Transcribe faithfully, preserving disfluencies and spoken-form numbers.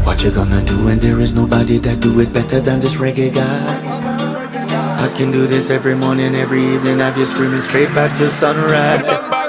What you gonna do when there is nobody that do it better than this reggae guy? I can do this every morning, every evening, have you screaming straight back to sunrise.